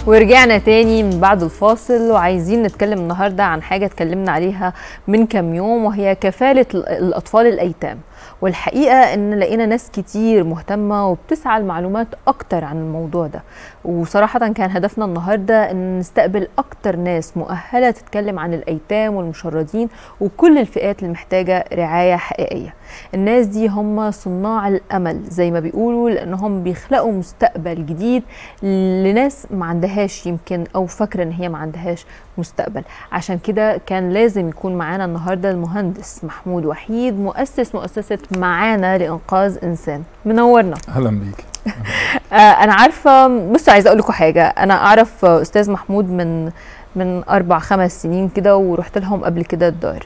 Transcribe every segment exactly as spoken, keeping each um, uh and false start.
ورجعنا تاني من بعد الفاصل، وعايزين نتكلم النهارده عن حاجه اتكلمنا عليها من كام يوم، وهي كفاله الاطفال الايتام. والحقيقه ان لقينا ناس كتير مهتمه وبتسعى لمعلومات اكتر عن الموضوع ده، وصراحه كان هدفنا النهارده ان نستقبل اكتر ناس مؤهله تتكلم عن الايتام والمشردين وكل الفئات اللي محتاجه رعايه حقيقيه. الناس دي هم صناع الامل زي ما بيقولوا، لانهم بيخلقوا مستقبل جديد لناس ما عندهاش يمكن او فاكره ان هي ما عندهاش مستقبل. عشان كده كان لازم يكون معانا النهارده المهندس محمود وحيد، مؤسس مؤسسه معانا لانقاذ انسان. منورنا. اهلا بيك. آه انا عارفه، بصوا عايزه اقول لكم حاجه، انا اعرف استاذ محمود من من اربع خمس سنين كده، ورحت لهم قبل كده الدار.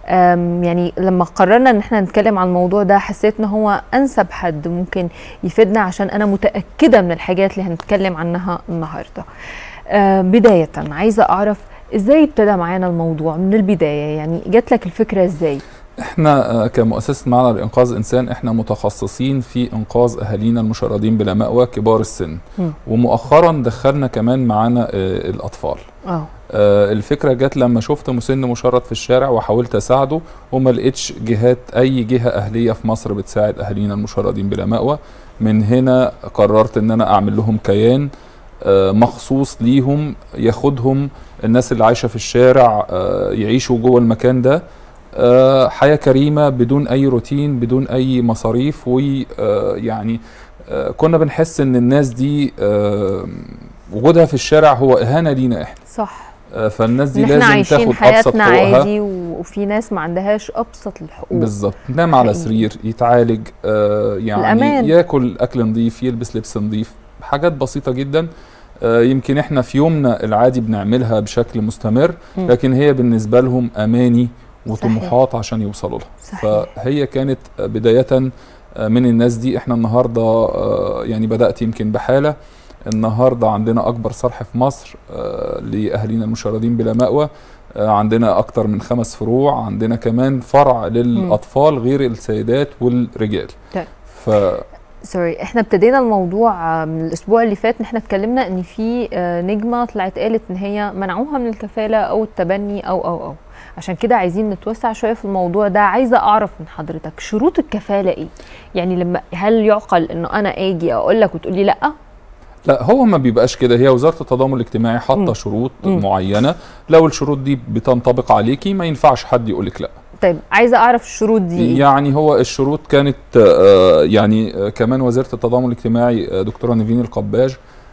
يعني لما قررنا ان احنا نتكلم عن الموضوع ده حسيت ان هو انسب حد ممكن يفيدنا، عشان انا متاكده من الحاجات اللي هنتكلم عنها النهارده. بدايه عايزه اعرف ازاي ابتدى معانا الموضوع من البدايه، يعني جات لك الفكره ازاي؟ احنا كمؤسسه معانا لانقاذ انسان احنا متخصصين في انقاذ اهالينا المشردين بلا مأوى كبار السن، م. ومؤخرا دخلنا كمان معانا الاطفال. اه الفكره جت لما شفت مسن مشرد في الشارع وحاولت اساعده، وما لقيتش جهات اي جهه اهليه في مصر بتساعد اهالينا المشردين بلا مأوى. من هنا قررت ان انا اعمل لهم كيان مخصوص ليهم، ياخدهم الناس اللي عايشه في الشارع يعيشوا جوه المكان ده حياه كريمه بدون اي روتين بدون اي مصاريف. ويعني كنا بنحس ان الناس دي وجودها في الشارع هو اهانه لينا احنا. صح. فالناس دي لازم تاخد ابسط حقوقها، عادي، وفي ناس ما عندهاش ابسط الحقوق. بالظبط، ينام على سرير، يتعالج، آه يعني الأمان. ياكل اكل نظيف، يلبس لبس نظيف، حاجات بسيطه جدا. آه يمكن احنا في يومنا العادي بنعملها بشكل مستمر، م. لكن هي بالنسبه لهم اماني وطموحات عشان يوصلوا لها. فهي كانت بدايه من الناس دي. احنا النهارده آه يعني بدات يمكن بحاله. النهارده عندنا اكبر صرح في مصر آه لاهالينا المشردين بلا مأوى. آه عندنا اكتر من خمس فروع، عندنا كمان فرع للاطفال غير السيدات والرجال. طيب. ف سوري، احنا ابتدينا الموضوع من الاسبوع اللي فات ان احنا اتكلمنا ان في آه نجمه طلعت قالت ان هي منعوها من الكفاله او التبني او او او عشان كده عايزين نتوسع شويه في الموضوع ده. عايزه اعرف من حضرتك شروط الكفاله ايه؟ يعني لما هل يعقل انه انا اجي اقول لك وتقول لي لا؟ لا، هو ما بيبقاش كده. هي وزارة التضامن الاجتماعي حاطه شروط م. معينة، لو الشروط دي بتنطبق عليكي ما ينفعش حد يقولك لا. طيب عايزه اعرف الشروط دي إيه؟ يعني هو الشروط كانت آه يعني آه كمان وزارة التضامن الاجتماعي آه دكتورة نيفين القباج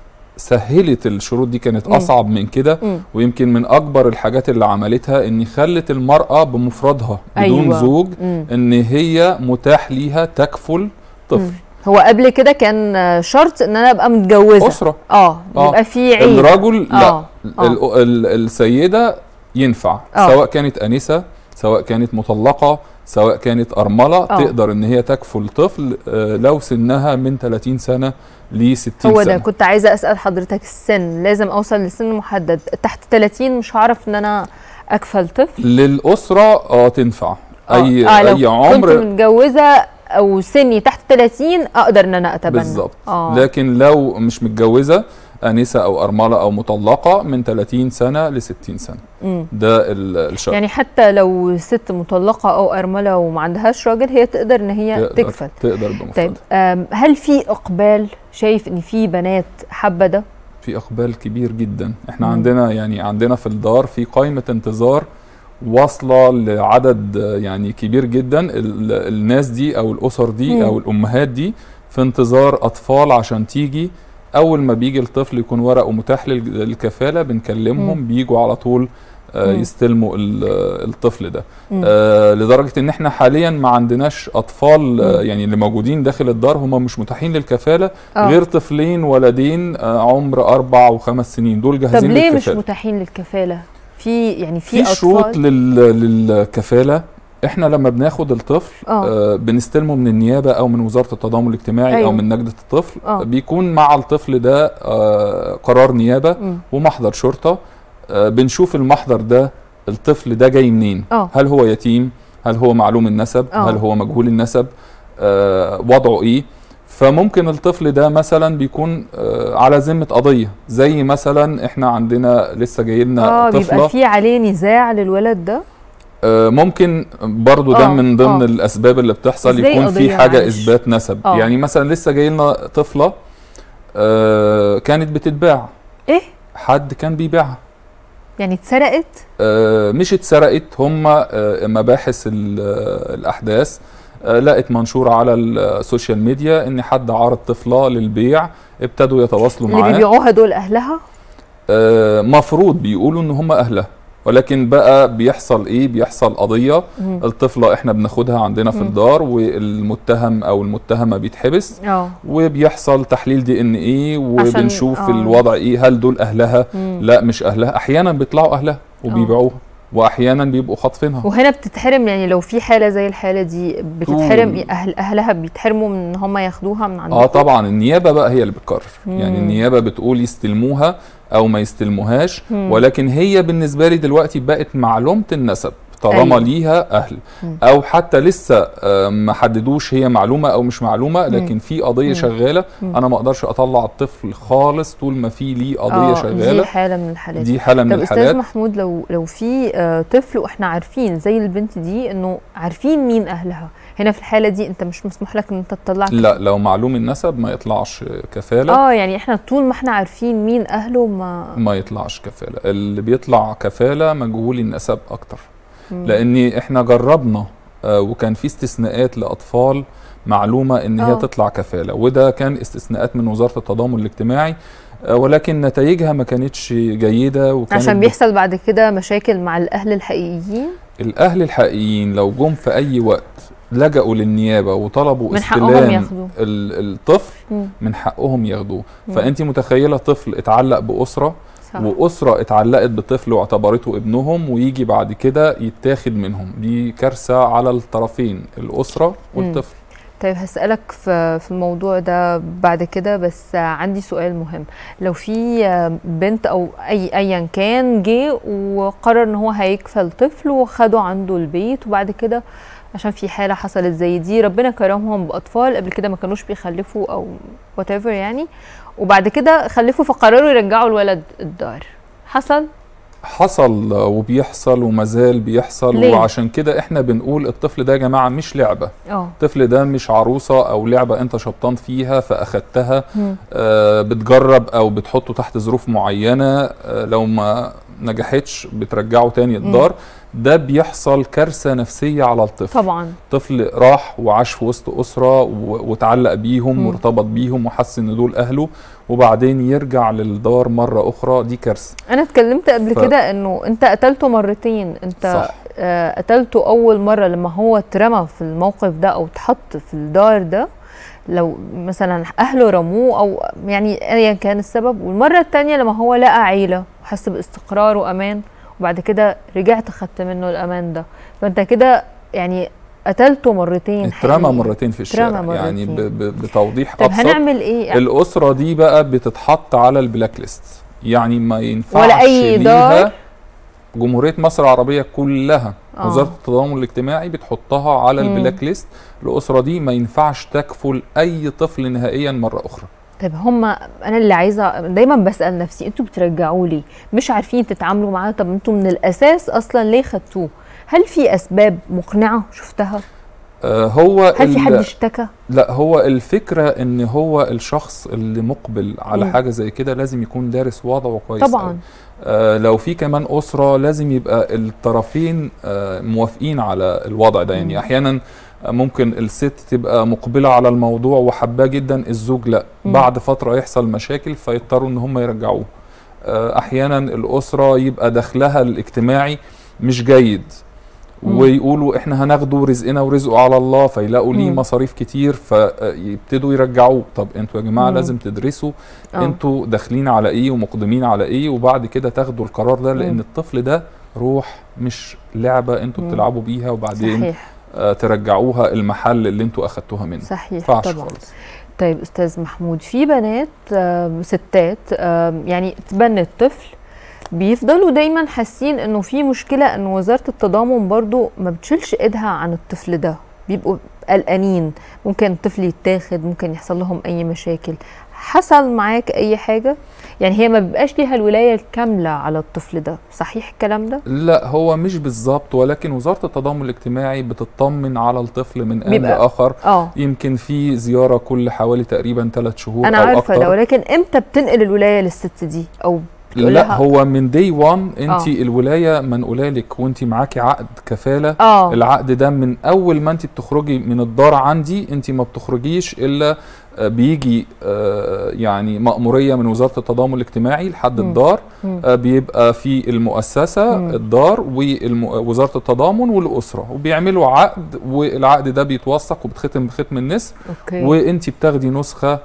سهلت الشروط دي، كانت م. اصعب من كده. م. ويمكن من اكبر الحاجات اللي عملتها ان خلت المرأة بمفردها بدون أيوة. زوج م. ان هي متاح ليها تكفل طفل. م. هو قبل كده كان شرط ان انا ابقى متجوزه اسره، اه يبقى في عيله. الرجل لا، آه. آه. السيده ينفع آه. سواء كانت انسه، سواء كانت مطلقه، سواء كانت ارمله، آه. تقدر ان هي تكفل طفل لو سنها من ثلاثين سنه ل ستين سنه. هو ده كنت عايزه اسال حضرتك، السن لازم اوصل لسن محدد؟ تحت ثلاثين مش هعرف ان انا اكفل طفل؟ للاسره اه تنفع. آه. اي آه. اي عمر كنت متجوزه او سني تحت ثلاثين اقدر ان انا اتبنى بالظبط. آه. لكن لو مش متجوزه، انسه او ارمله او مطلقه، من ثلاثين سنه ل ستين سنه. مم. ده الشرط. يعني حتى لو ست مطلقه او ارمله وما عندهاش راجل هي تقدر ان هي تقدر تكفل. تقدر بمفردها. طيب هل في اقبال؟ شايف ان في بنات حابه ده؟ في اقبال كبير جدا. احنا مم. عندنا يعني عندنا في الدار في قائمه انتظار واصله لعدد يعني كبير جدا. الناس دي او الاسر دي م. او الامهات دي في انتظار اطفال عشان تيجي. اول ما بيجي الطفل يكون ورقه متاح للكفاله بنكلمهم م. بيجوا على طول آه يستلموا الطفل ده. آه لدرجه ان احنا حاليا ما عندناش اطفال آه يعني اللي موجودين داخل الدار هم مش متاحين للكفاله أوه. غير طفلين ولدين آه عمر اربع وخمس سنين، دول جاهزين للكفاله. طب ليه مش متاحين للكفاله؟ في يعني في, في شروط لل... للكفاله. احنا لما بناخد الطفل آه بنستلمه من النيابه او من وزاره التضامن الاجتماعي أيوه. او من نجده الطفل. أوه. بيكون مع الطفل ده آه قرار نيابه م. ومحضر شرطه. آه بنشوف المحضر ده الطفل ده جاي منين. أوه. هل هو يتيم؟ هل هو معلوم النسب؟ أوه. هل هو مجهول النسب؟ آه وضعه ايه؟ فممكن الطفل ده مثلا بيكون على ذمه قضيه، زي مثلا احنا عندنا لسه جاي لنا اه طفله بيبقى في عليه نزاع للولد ده. ممكن برضو ده من ضمن أوه. الاسباب اللي بتحصل يكون في حاجه معلش. اثبات نسب. أوه. يعني مثلا لسه جاي لنا طفله آه كانت بتتباع. ايه؟ حد كان بيبيعها. يعني اتسرقت؟ آه مش اتسرقت، هم آه مباحث الاحداث آه لقت منشور على السوشيال ميديا ان حد عارض طفله للبيع، ابتدوا يتواصلوا معاه. اللي بيبيعوها دول اهلها؟ آه مفروض بيقولوا ان هم اهلها، ولكن بقى بيحصل ايه؟ بيحصل قضيه. مم. الطفله احنا بناخدها عندنا في مم. الدار، والمتهم او المتهمه بيتحبس. أوه. وبيحصل تحليل دي ان ايه، وبنشوف أوه. الوضع ايه، هل دول اهلها؟ مم. لا مش اهلها. احيانا بيطلعوا اهلها وبيبيعوها، واحيانا بيبقوا خاطفينها. وهنا بتتحرم، يعني لو في حاله زي الحاله دي بتتحرم اهل اهلها، بيتحرموا من ان هم ياخدوها من عندهم. اه طبعا النيابه بقى هي اللي بتقرر. يعني النيابه بتقول يستلموها او ما يستلموهاش. مم. ولكن هي بالنسبه لي دلوقتي بقت معلومه النسب طالما أيوة. ليها اهل. مم. او حتى لسه ما حددوش هي معلومه او مش معلومه، لكن مم. في قضيه مم. شغاله. مم. انا ما اقدرش اطلع الطفل خالص طول ما في ليه قضيه شغاله. دي حاله من الحالات. دي حاله من طب الحالات. استاذ محمود، لو لو في آه طفل واحنا عارفين زي البنت دي انه عارفين مين اهلها، هنا في الحاله دي انت مش مسموح لك ان انت تطلع كفالة؟ لا، لو معلوم النسب ما يطلعش كفاله. اه يعني احنا طول ما احنا عارفين مين اهله ما ما يطلعش كفاله. اللي بيطلع كفاله مجهول النسب اكتر. مم. لان احنا جربنا آه وكان في استثناءات لاطفال معلومه ان هي أوه. تطلع كفاله، وده كان استثناءات من وزاره التضامن الاجتماعي، آه ولكن نتائجها ما كانتش جيده. وكانت عشان بيحصل بعد كده مشاكل مع الاهل الحقيقيين. الاهل الحقيقيين لو جم في اي وقت لجأوا للنيابه وطلبوا من استلام الطفل، مم. من حقهم ياخدوه. فانت متخيله طفل اتعلق باسره، صح. واسره اتعلقت بطفل واعتبرته ابنهم، ويجي بعد كده يتاخد منهم. دي كارثه على الطرفين، الاسره والطفل. مم. طيب هسألك في في الموضوع ده بعد كده، بس عندي سؤال مهم. لو في بنت او اي ايا كان جه وقرر ان هو هيكفل طفل وخده عنده البيت، وبعد كده عشان في حاله حصلت زي دي ربنا كرمهم باطفال قبل كده ما كانوش بيخلفوا او وات ايفر يعني، وبعد كده خلفوا فقرروا يرجعوا الولد الدار، حصل؟ حصل وبيحصل ومازال بيحصل. ليه؟ وعشان كده احنا بنقول الطفل ده يا جماعه مش لعبه. أوه. الطفل ده مش عروسه او لعبه انت شبطان فيها فاخدتها آه بتجرب او بتحطه تحت ظروف معينه، آه لو ما نجحتش بترجعه تاني الدار. ده بيحصل كارثه نفسيه على الطفل. طبعا طفل راح وعاش في وسط اسره وتعلق بيهم وارتبط بيهم وحس ان دول اهله، وبعدين يرجع للدار مره اخرى. دي كارثه. انا اتكلمت قبل ف... كده انه انت قتلته مرتين. انت صح. آه قتلته اول مره لما هو اترمى في الموقف ده او اتحط في الدار ده، لو مثلا اهله رموه او يعني ايا كان السبب، والمره الثانيه لما هو لقى عيله وحس باستقرار وامان، وبعد كده رجعت خدت منه الامان ده. فانت كده يعني قتلته مرتين. اترمى مرتين في الشارع. مرتين. يعني ب ب بتوضيح طب ابسط، هنعمل ايه يعني؟ الاسره دي بقى بتتحط على البلاك ليست، يعني ما ينفعش ولا اي دار. جمهوريه مصر العربيه كلها أوه. وزاره التضامن الاجتماعي بتحطها على مم. البلاك ليست. الاسره دي ما ينفعش تكفل اي طفل نهائيا مره اخرى. طيب هم انا اللي عايزه دايما بسال نفسي، انتوا بترجعوه ليه؟ مش عارفين تتعاملوا معاه؟ طب انتوا من الاساس اصلا ليه خدتوه؟ هل في اسباب مقنعه شفتها؟ آه هو هل في حد اشتكى؟ لا، هو الفكره ان هو الشخص اللي مقبل على م. حاجه زي كده لازم يكون دارس وضعه كويس طبعا. آه لو في كمان اسره لازم يبقى الطرفين آه موافقين على الوضع ده. يعني م. احيانا ممكن الست تبقى مقبله على الموضوع وحباه جدا، الزوج لا، م. بعد فتره يحصل مشاكل فيضطروا ان هم يرجعوه. آه احيانا الاسره يبقى دخلها الاجتماعي مش جيد، مم. ويقولوا احنا هناخده رزقنا ورزقه على الله، فيلاقوا ليه مصاريف كتير فيبتدوا يرجعوه. طب انتوا يا جماعه مم. لازم تدرسوا أوه. انتوا داخلين على ايه ومقدمين على ايه، وبعد كده تاخدوا القرار ده، لان مم. الطفل ده روح مش لعبه انتوا مم. بتلعبوا بيها وبعدين صحيح. آه ترجعوها المحل اللي انتوا اخدتوها منه. صحيح طبعا. خالص. طيب استاذ محمود، في بنات آه ستات آه يعني تبنت طفل بيفضلوا دايما حاسين انه في مشكله، ان وزاره التضامن برضو ما بتشيلش ايدها عن الطفل ده، بيبقوا قلقانين، ممكن الطفل يتاخد، ممكن يحصل لهم اي مشاكل. حصل معاك اي حاجه؟ يعني هي ما بيبقاش ليها الولايه الكامله على الطفل ده، صحيح الكلام ده؟ لا هو مش بالظبط، ولكن وزاره التضامن الاجتماعي بتطمن على الطفل من ان لاخر. اه يمكن في زياره كل حوالي تقريبا ثلاث شهور انا او عارفه اكتر. ده، ولكن امتى بتنقل الولايه للست دي او لا هو من دي واحد انت الولايه منقوله لك وانت معاكي عقد كفاله. أوه. العقد ده من اول ما انت بتخرجي من الدار عندي، انت ما بتخرجيش الا بيجي يعني مأمورية من وزارة التضامن الاجتماعي لحد م. الدار. م. بيبقى في المؤسسة م. الدار ووزارة التضامن والأسرة، وبيعملوا عقد، والعقد ده بيتوثق وبتختم بختم النسر. أوكي. وانت بتاخدي نسخة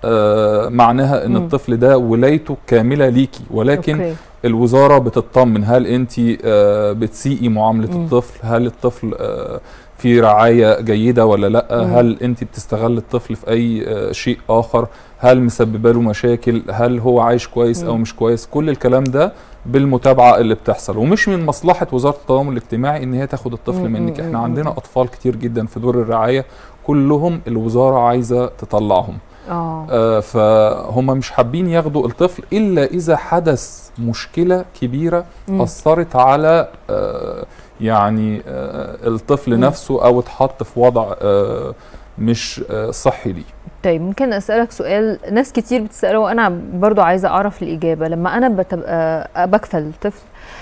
معناها ان م. الطفل ده ولايته كاملة ليكي، ولكن أوكي. الوزارة بتطمن هل انت بتسيئي معاملة م. الطفل، هل الطفل في رعاية جيدة ولا لا، مم. هل انت بتستغل الطفل في اي شيء اخر، هل مسببه له مشاكل، هل هو عايش كويس مم. او مش كويس. كل الكلام ده بالمتابعة اللي بتحصل، ومش من مصلحة وزارة التضامن الاجتماعي ان هي تاخد الطفل مم. منك. احنا عندنا اطفال كتير جدا في دور الرعاية كلهم الوزارة عايزة تطلعهم. آه. آه فهم مش حابين ياخدوا الطفل الا اذا حدث مشكلة كبيرة مم. اثرت على آه يعني آه الطفل م. نفسه او اتحط في وضع آه مش آه صحي ليه. طيب ممكن اسالك سؤال ناس كتير بتساله وانا برضو عايزه اعرف الاجابه. لما انا بتبقى بكفل الطفل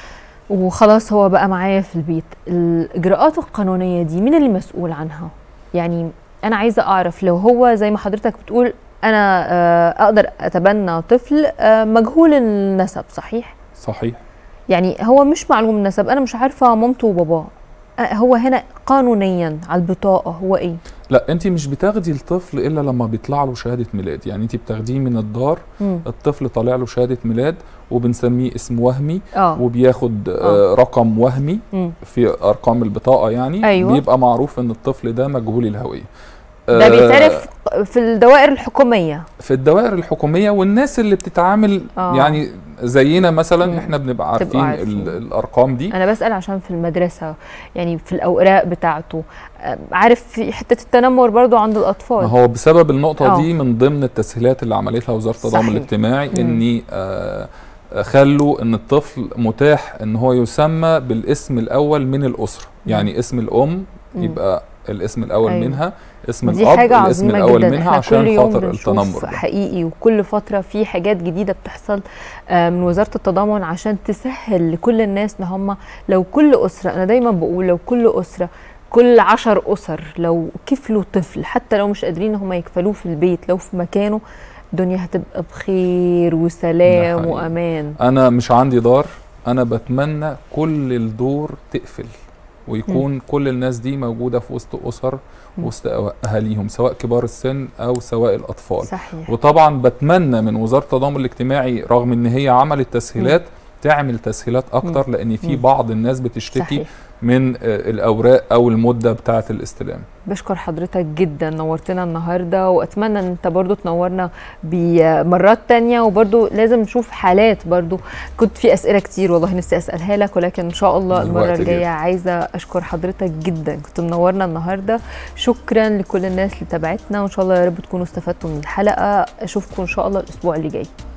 وخلاص هو بقى معايا في البيت، الاجراءات القانونيه دي مين اللي مسؤول عنها؟ يعني انا عايزه اعرف لو هو زي ما حضرتك بتقول انا آه اقدر اتبنى طفل آه مجهول النسب، صحيح؟ صحيح. يعني هو مش معلوم النسب، انا مش عارفه مامته وباباه، هو هنا قانونيا على البطاقه هو ايه؟ لا انت مش بتاخدي الطفل الا لما بيطلع له شهاده ميلاد. يعني انت بتاخديه من الدار، م. الطفل طالع له شهاده ميلاد وبنسميه اسم وهمي. أوه. وبياخد آه رقم وهمي م. في ارقام البطاقه يعني. أيوة. بيبقى معروف ان الطفل ده مجهول الهويه. ده بيتعرف في الدوائر الحكوميه، في الدوائر الحكوميه، والناس اللي بتتعامل أوه. يعني زينا مثلا مم. احنا بنبقى عارفين, عارفين الارقام دي. انا بسال عشان في المدرسه يعني في الاوراق بتاعته عارف في حته التنمر برضو عند الاطفال. ما هو بسبب النقطه أوه. دي من ضمن التسهيلات اللي عملتها وزاره التضامن الاجتماعي اني آه خلوا ان الطفل متاح ان هو يسمى بالاسم الاول من الاسره. مم. يعني اسم الام مم. يبقى الاسم الاول أيوة. منها، اسم دي الاب حاجة الاسم الاول جداً. منها عشان خاطر التنمر ده حقيقي. وكل فتره في حاجات جديده بتحصل من وزاره التضامن عشان تسهل لكل الناس ان هم لو كل اسره، انا دايما بقول لو كل اسره كل عشر اسر لو كفلوا طفل، حتى لو مش قادرين هم يكفلوه في البيت، لو في مكانه الدنيا هتبقى بخير وسلام وامان. انا مش عندي دار، انا بتمنى كل الدور تقفل ويكون م. كل الناس دي موجودة في وسط أسر وسط أهاليهم، سواء كبار السن أو سواء الأطفال. صحيح. وطبعا بتمنى من وزارة التضامن الاجتماعي رغم ان هي عملت تسهيلات م. تعمل تسهيلات أكتر، م. لأن في بعض الناس بتشتكي صحيح. من الأوراق أو المدة بتاعة الاستلام. بشكر حضرتك جدا، نورتنا النهارده، واتمنى ان انت برضو تنورنا بمرات تانية، وبرضو لازم نشوف حالات. برضو كنت في اسئله كتير والله نفسي اسالها لك، ولكن ان شاء الله المره الجايه. عايزه اشكر حضرتك جدا، كنت منورنا النهارده. شكرا لكل الناس اللي تابعتنا، وان شاء الله يا رب تكونوا استفدتوا من الحلقه. اشوفكم ان شاء الله الاسبوع اللي جاي.